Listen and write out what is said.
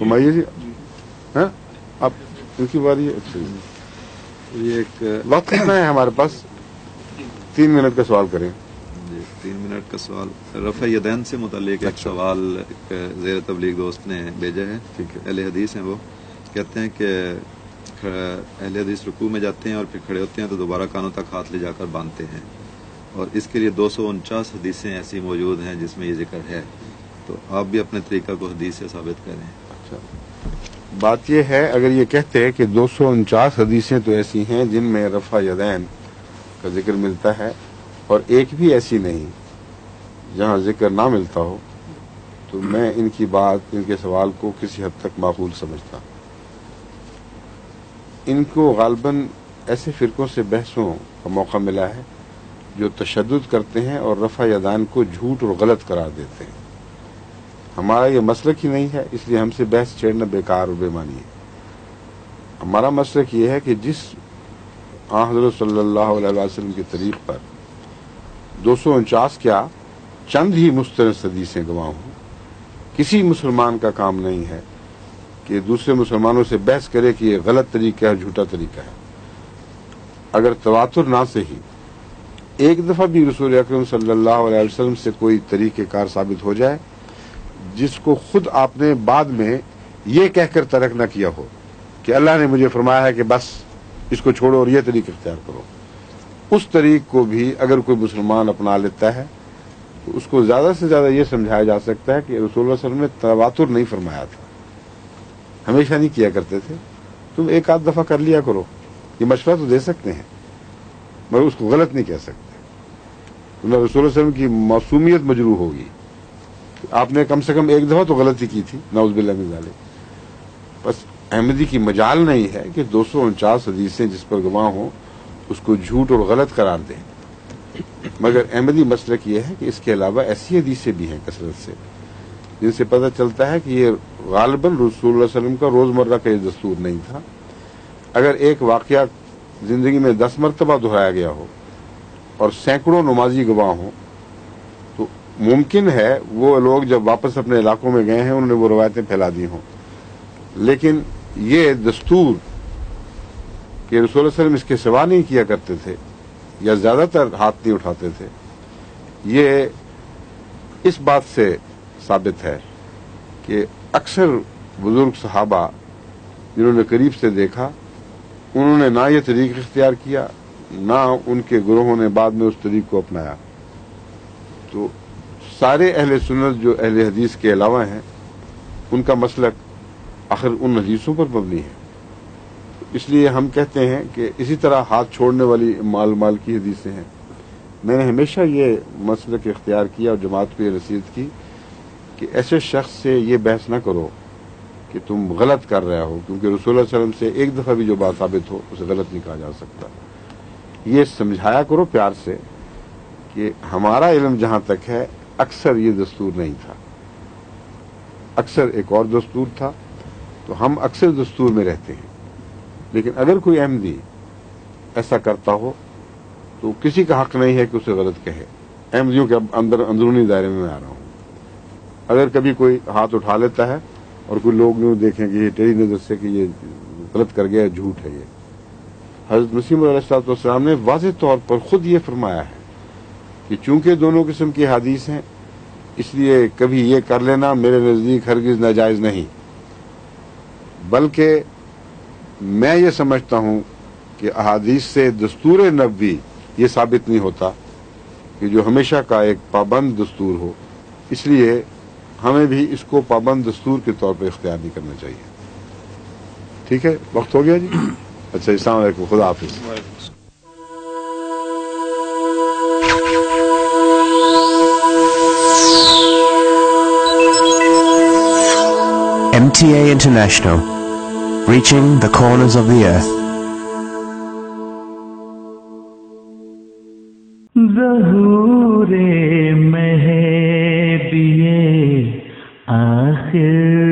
فرمائیے جی. ہاں اب ان کی باری ہے. اچھا یہ ایک وقت کتنا ہے ہمارے پاس؟ 3 منٹ کا سوال کریں. جی 3 منٹ کا سوال. رفع یدین سے متعلق ایک سوال ایک زیر تبلیغ دوست نے بھیجا ہے. ٹھیک ہے. اہل حدیث ہیں، وہ کہتے ہیں کہ اہل حدیث رکوع میں جاتے ہیں اور پھر کھڑے ہوتے ہیں تو دوبارہ کانوں تک ہاتھ لے جا کر باندھتے ہیں، اور اس کے لیے 249 حدیثیں ایسی موجود ہیں جس میں یہ ذکر ہے. تو آپ بھی اپنے طریقہ کو حدیث سے ثابت کریں. اچھا بات یہ ہے، اگر یہ کہتے ہیں کہ 249 حدیثیں تو ایسی ہیں جن میں رفع یدین کا ذکر ملتا ہے اور ایک بھی ایسی نہیں جہاں ذکر نہ ملتا ہو، تو میں ان کی بات، ان کے سوال کو کسی حد تک معقول سمجھتا. ان کو غالباً ایسے فرقوں سے بحثوں کا موقع ملا ہے جو تشدد کرتے ہیں اور رفع یدین کو جھوٹ اور غلط قرار دیتے ہیں. ہمارا یہ مسلک ہی نہیں ہے، اس لیے ہم سے بحث چھیڑنا بیکار اور بے معنی ہے. ہمارا مسلک یہ ہے کہ جس حضرت صلی اللہ علیہ وسلم کے طریق پر 249 کیا چند ہی مستند حدیثیں گواہ ہوں، کسی مسلمان کا کام نہیں ہے کہ دوسرے مسلمانوں سے بحث کرے کہ یہ غلط طریقہ ہے، جھوٹا طریقہ ہے. اگر تواتر نہ سے ہی ایک دفعہ بھی رسول اکرم صلی اللہ علیہ وسلم سے کوئی طریقہ کار ثابت ہو جائے جس کو خود آپ نے بعد میں یہ کہہ کر ترک نہ کیا ہو کہ اللہ نے مجھے فرمایا ہے کہ بس اس کو چھوڑو اور یہ طریقہ اختیار کرو، اس طریق کو بھی اگر کوئی مسلمان اپنا لیتا ہے تو اس کو زیادہ سے زیادہ یہ سمجھایا جا سکتا ہے کہ رسول اللہ صلی اللہ علیہ وسلم نے تواتر نہیں فرمایا تھا، ہمیشہ نہیں کیا کرتے تھے. تم ایک آدھ دفعہ کر لیا کرو، یہ مشورہ تو دے سکتے ہیں مگر اس کو غلط نہیں کہہ سکتے. رسول اللہ علیہ وسلم کی معصومیت مجروح ہوگی. آپ نے کم سے کم ایک دفعہ تو غلطی کی تھی، نعوذ باللہ من ذالک. بس احمدی کی مجال نہیں ہے کہ 249 حدیثیں جس پر گواہ ہوں اس کو جھوٹ اور غلط قرار دیں. مگر احمدی مسلک یہ ہے کہ اس کے علاوہ ایسی حدیثیں بھی ہیں کثرت سے جن سے پتہ چلتا ہے کہ یہ غالباً رسول اللہ علیہ وسلم کا روزمرہ کا یہ دستور نہیں تھا. اگر ایک واقعہ زندگی میں 10 مرتبہ دہرایا گیا ہو اور سینکڑوں نمازی گواہ ہوں تو ممکن ہے وہ لوگ جب واپس اپنے علاقوں میں گئے ہیں انہوں نے وہ روایتیں پھیلا دی ہوں. لیکن یہ دستور کہ رسول اللہ صلی اللہ علیہ وسلم اس کے سوا نہیں کیا کرتے تھے یا زیادہ تر ہاتھ نہیں اٹھاتے تھے، یہ اس بات سے ثابت ہے کہ اکثر بزرگ صحابہ جنہوں نے قریب سے دیکھا انہوں نے نہ یہ طریق اختیار کیا نہ ان کے گروہوں نے بعد میں اس طریق کو اپنایا. تو سارے اہل سنت جو اہل حدیث کے علاوہ ہیں ان کا مسلک آخر ان حدیثوں پر مبنی ہے. اس لیے ہم کہتے ہیں کہ اسی طرح ہاتھ چھوڑنے والی مال کی حدیثیں ہیں. میں نے ہمیشہ یہ مسلک اختیار کیا اور جماعت کو یہ نصیحت کی کہ ایسے شخص سے یہ بحث نہ کرو کہ تم غلط کر رہے ہو، کیونکہ رسول اللہ صلی اللہ علیہ وسلم سے ایک دفعہ بھی جو بات ثابت ہو اسے غلط نہیں کہا جا سکتا. یہ سمجھایا کرو پیار سے کہ ہمارا علم جہاں تک ہے اکثر یہ دستور نہیں تھا، اکثر ایک اور دستور تھا، تو ہم اکثر دستور میں رہتے ہیں. لیکن اگر کوئی احمدی ایسا کرتا ہو تو کسی کا حق نہیں ہے کہ اسے غلط کہے. احمدیوں کے اندرونی دائرے میں آ رہا ہوں. اگر کبھی کوئی ہاتھ اٹھا لیتا ہے اور کوئی لوگ یوں دیکھیں کہ یہ ٹیڑھی نظر سے کہ یہ غلط کر گیا، جھوٹ ہے، یہ حضرت مسیح علیہ السلام نے واضح طور پر خود یہ فرمایا ہے کہ چونکہ دونوں قسم کی حدیث ہیں اس لیے کبھی یہ کر لینا میرے نزدیک ہرگز ناجائز نہیں، بلکہ میں یہ سمجھتا ہوں کہ احادیث سے دستور نبوی یہ ثابت نہیں ہوتا کہ جو ہمیشہ کا ایک پابند دستور ہو، اس لیے ہمیں بھی اس کو پابند دستور کے طور پر اختیار نہیں کرنا چاہیے. ٹھیک ہے، وقت ہو گیا جی. اچھا، السلام علیکم، خدا حافظ. MTA International, reaching the corners of the earth. ظہور مہدی آخر